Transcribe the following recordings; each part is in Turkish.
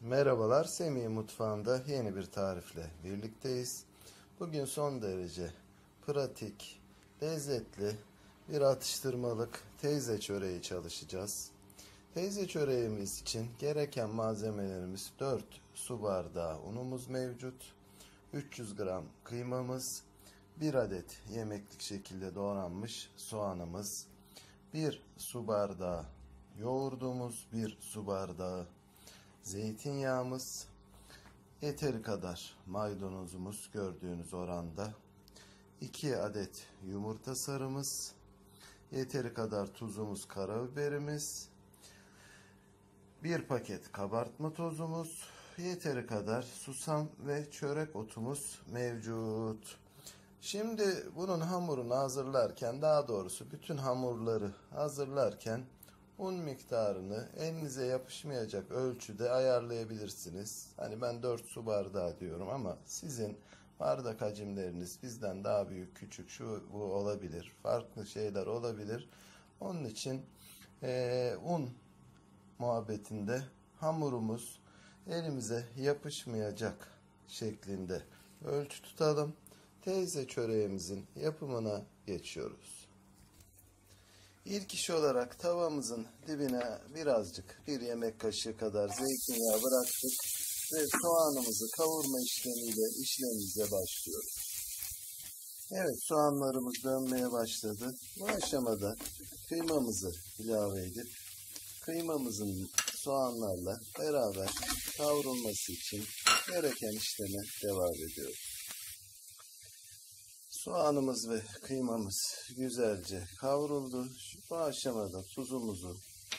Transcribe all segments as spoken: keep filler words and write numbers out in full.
Merhabalar, Semih Mutfağı'nda yeni bir tarifle birlikteyiz. Bugün son derece pratik, lezzetli bir atıştırmalık teyze çöreği çalışacağız. Teyze çöreğimiz için gereken malzemelerimiz dört su bardağı unumuz mevcut, üç yüz gram kıymamız, bir adet yemeklik şekilde doğranmış soğanımız, bir su bardağı yoğurdumuz, bir su bardağı zeytinyağımız, yeteri kadar maydanozumuz gördüğünüz oranda, iki adet yumurta sarımız, yeteri kadar tuzumuz, karabiberimiz, bir paket kabartma tozumuz, yeteri kadar susam ve çörek otumuz mevcut. Şimdi bunun hamurunu hazırlarken, daha doğrusu bütün hamurları hazırlarken un miktarını elinize yapışmayacak ölçüde ayarlayabilirsiniz. Hani ben dört su bardağı diyorum ama sizin bardak hacimleriniz bizden daha büyük, küçük, şu bu olabilir. Farklı şeyler olabilir. Onun için e, un muhabbetinde hamurumuz elimize yapışmayacak şeklinde ölçü tutalım. Teyze çöreğimizin yapımına geçiyoruz. İlk iş olarak tavamızın dibine birazcık bir yemek kaşığı kadar zeytinyağı bıraktık ve soğanımızı kavurma işlemiyle işlemimize başlıyoruz. Evet, soğanlarımız dönmeye başladı. Bu aşamada kıymamızı ilave edip kıymamızın soğanlarla beraber kavrulması için gereken işleme devam ediyoruz. Soğanımız ve kıymamız güzelce kavruldu. Bu aşamada tuzumuzu,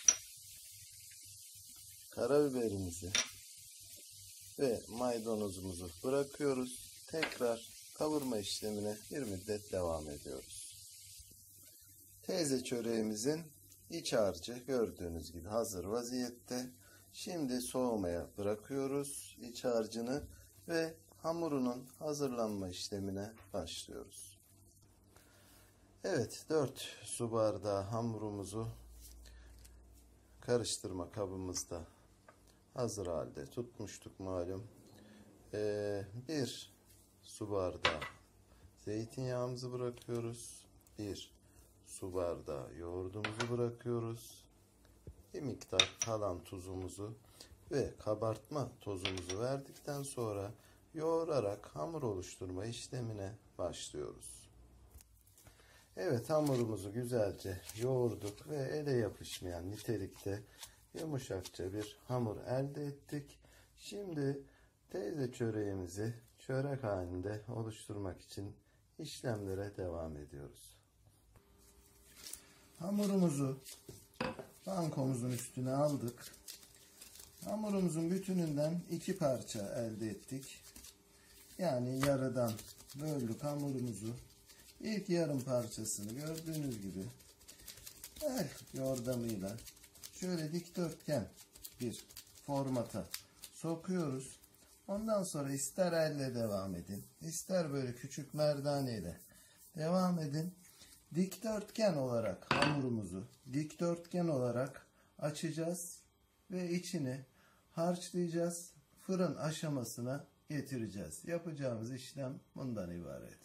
karabiberimizi ve maydanozumuzu bırakıyoruz. Tekrar kavurma işlemine bir müddet devam ediyoruz. Teyze çöreğimizin iç harcı gördüğünüz gibi hazır vaziyette. Şimdi soğumaya bırakıyoruz iç harcını ve hamurunun hazırlanma işlemine başlıyoruz. Evet, dört su bardağı hamurumuzu karıştırma kabımızda hazır halde tutmuştuk malum. Ee, bir su bardağı zeytinyağımızı bırakıyoruz. Bir su bardağı yoğurdumuzu bırakıyoruz. Bir miktar kalan tuzumuzu ve kabartma tozumuzu verdikten sonra yoğurarak hamur oluşturma işlemine başlıyoruz. Evet, hamurumuzu güzelce yoğurduk ve ele yapışmayan nitelikte yumuşakça bir hamur elde ettik. Şimdi teyze çöreğimizi çörek halinde oluşturmak için işlemlere devam ediyoruz. Hamurumuzu bankomuzun üstüne aldık. Hamurumuzun bütününden iki parça elde ettik. Yani yarıdan böldük hamurumuzu. İlk yarım parçasını gördüğünüz gibi el yordamıyla şöyle dikdörtgen bir formata sokuyoruz. Ondan sonra ister elle devam edin, ister böyle küçük merdaneyle devam edin. Dikdörtgen olarak hamurumuzu dikdörtgen olarak açacağız ve içini harçlayacağız. Fırın aşamasına getireceğiz. Yapacağımız işlem bundan ibaret.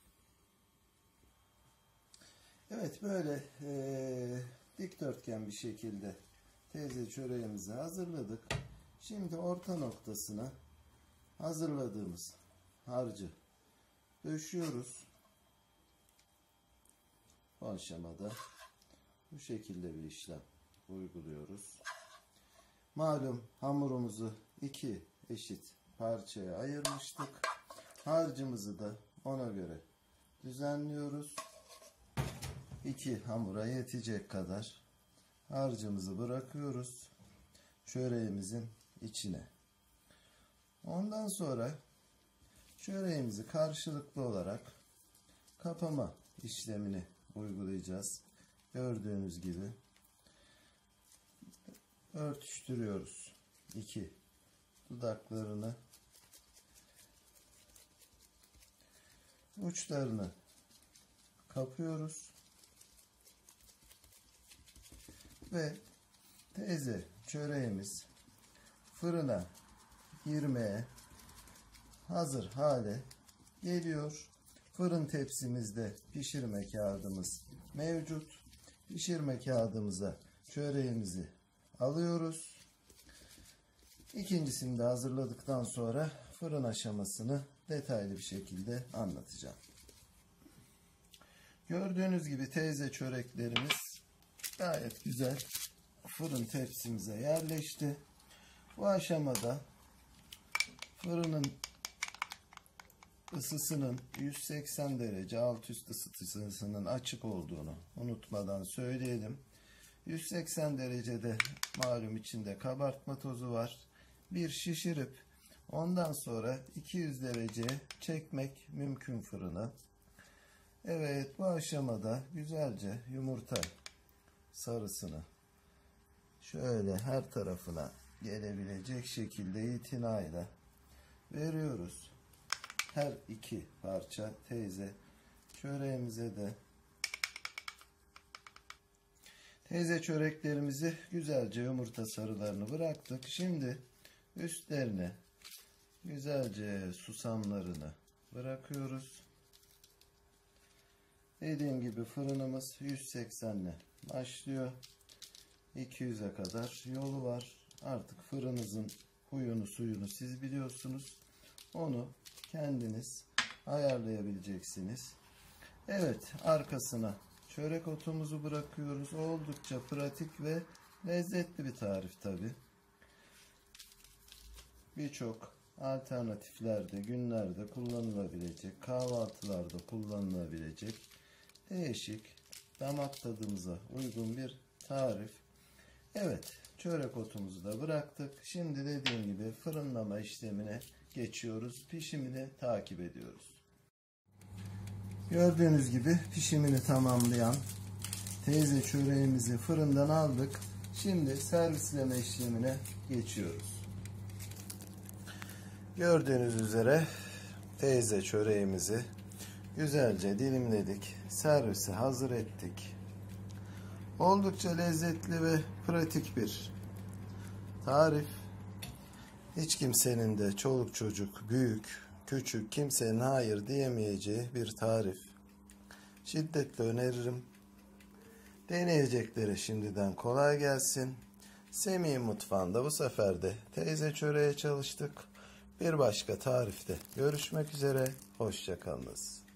Evet, böyle e, dikdörtgen bir şekilde teyze çöreğimizi hazırladık. Şimdi orta noktasına hazırladığımız harcı döşüyoruz. Bu aşamada bu şekilde bir işlem uyguluyoruz. Malum hamurumuzu iki eşit parçaya ayırmıştık. Harcımızı da ona göre düzenliyoruz. İki hamura yetecek kadar harcımızı bırakıyoruz çöreğimizin içine. Ondan sonra çöreğimizi karşılıklı olarak kapama işlemini uygulayacağız. Gördüğünüz gibi örtüştürüyoruz iki dudaklarını, uçlarını kapıyoruz ve teyze çöreğimiz fırına girmeye hazır hale geliyor. Fırın tepsimizde pişirme kağıdımız mevcut. Pişirme kağıdımıza çöreğimizi alıyoruz. İkincisini de hazırladıktan sonra fırın aşamasını detaylı bir şekilde anlatacağım. Gördüğünüz gibi teyze çöreklerimiz gayet güzel fırın tepsimize yerleşti. Bu aşamada fırının ısısının yüz seksen derece alt üst ısısının açık olduğunu unutmadan söyleyelim. yüz seksen derecede malum içinde kabartma tozu var. Bir şişirip ondan sonra iki yüz dereceye çekmek mümkün fırına. Evet, bu aşamada güzelce yumurta sarısını şöyle her tarafına gelebilecek şekilde itinayla veriyoruz. Her iki parça teyze çöreğimize de teyze çöreklerimizi güzelce yumurta sarılarını bıraktık. Şimdi üstlerine güzelce susamlarını bırakıyoruz. Dediğim gibi fırınımız yüz seksenle başlıyor. iki yüze kadar yolu var. Artık fırınınızın huyunu suyunu siz biliyorsunuz. Onu kendiniz ayarlayabileceksiniz. Evet, arkasına çörek otumuzu bırakıyoruz. Oldukça pratik ve lezzetli bir tarif tabi. Birçok alternatiflerde, günlerde kullanılabilecek, kahvaltılarda kullanılabilecek değişik, damak tadımıza uygun bir tarif. Evet, çörek otumuzu da bıraktık. Şimdi dediğim gibi fırınlama işlemine geçiyoruz. Pişimini takip ediyoruz. Gördüğünüz gibi pişimini tamamlayan teyze çöreğimizi fırından aldık. Şimdi servisleme işlemine geçiyoruz. Gördüğünüz üzere teyze çöreğimizi güzelce dilimledik. Servise hazır ettik. Oldukça lezzetli ve pratik bir tarif. Hiç kimsenin de çoluk çocuk, büyük, küçük kimsenin hayır diyemeyeceği bir tarif. Şiddetle öneririm. Deneyeceklere şimdiden kolay gelsin. Semih Mutfağı'nda bu sefer de teyze çöreğe çalıştık. Bir başka tarifte görüşmek üzere. Hoşça kalınız.